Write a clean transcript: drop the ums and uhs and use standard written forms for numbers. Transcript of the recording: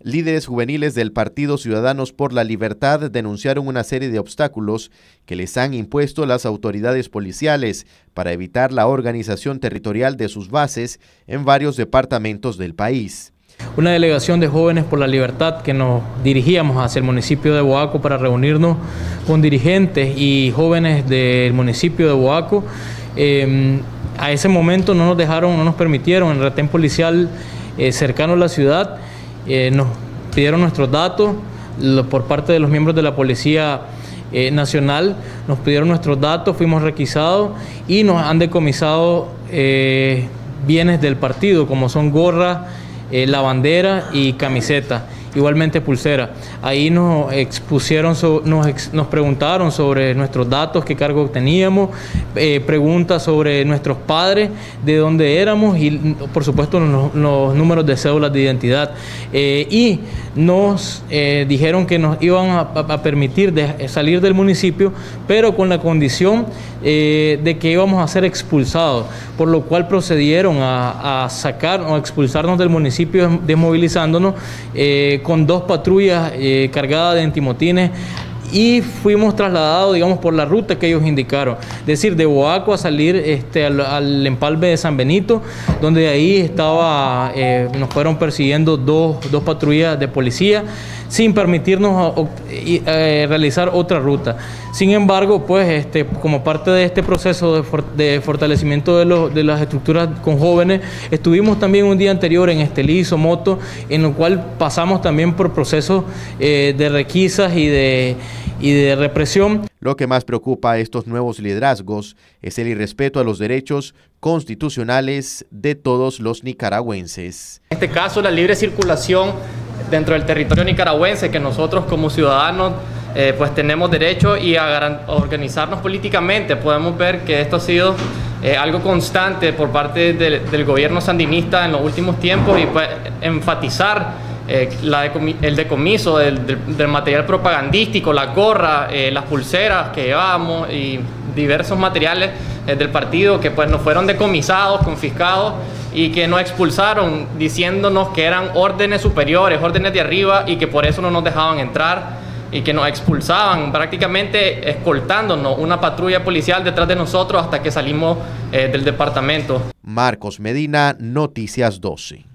Líderes juveniles del Partido Ciudadanos por la Libertad denunciaron una serie de obstáculos que les han impuesto las autoridades policiales para evitar la organización territorial de sus bases en varios departamentos del país. Una delegación de Jóvenes por la Libertad que nos dirigíamos hacia el municipio de Boaco para reunirnos con dirigentes y jóvenes del municipio de Boaco. A ese momento no nos permitieron en el retén policial cercano a la ciudad. Nos pidieron nuestros datos por parte de los miembros de la Policía Nacional, nos pidieron nuestros datos, fuimos requisados y nos han decomisado bienes del partido, como son gorras, la bandera y camiseta, igualmente pulsera. Ahí nos expusieron, nos preguntaron sobre nuestros datos, qué cargo teníamos, preguntas sobre nuestros padres, de dónde éramos y por supuesto los números de cédulas de identidad. Y nos dijeron que nos iban a permitir salir del municipio, pero con la condición de que íbamos a ser expulsados, por lo cual procedieron a sacar o a expulsarnos del municipio desmovilizándonos con 2 patrullas cargadas de antimotines y fuimos trasladados, digamos, por la ruta que ellos indicaron. Es decir, de Boaco a salir al empalme de San Benito, donde de ahí nos fueron persiguiendo dos patrullas de policía sin permitirnos realizar otra ruta. Sin embargo, pues como parte de este proceso de fortalecimiento de las estructuras con jóvenes, estuvimos también un día anterior en Estelí y Somoto, en lo cual pasamos también por procesos de requisas y de represión. Lo que más preocupa a estos nuevos liderazgos es el irrespeto a los derechos constitucionales de todos los nicaragüenses. En este caso, la libre circulación dentro del territorio nicaragüense, que nosotros como ciudadanos pues tenemos derecho y a organizarnos políticamente. Podemos ver que esto ha sido algo constante por parte del gobierno sandinista en los últimos tiempos y pues enfatizar el decomiso del material propagandístico, las gorras, las pulseras que llevábamos y diversos materiales del partido que pues nos fueron decomisados, confiscados y que nos expulsaron diciéndonos que eran órdenes superiores, órdenes de arriba y que por eso no nos dejaban entrar y que nos expulsaban, prácticamente escoltándonos una patrulla policial detrás de nosotros hasta que salimos del departamento. Marcos Medina, Noticias 12.